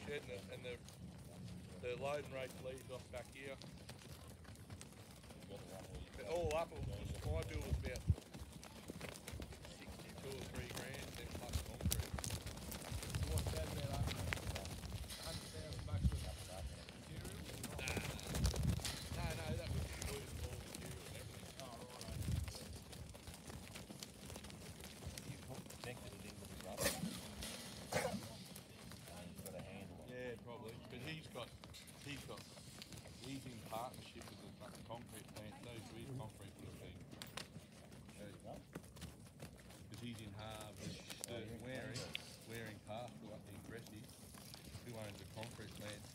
shed and the loading rate leaves off back here. But all up, my bill was about 62 or 3 grand, then plus concrete. So what's that about $100,000 of material? No, that was including all the material and everything. Oh, right. You connected it into the rubber. And you've got a handle on it. Yeah, probably. But he's in partnership with the fucking concrete plant too, so his concrete would have been because he's in Harvard, Waring Pastoral up in Cressy, who owns the concrete plant.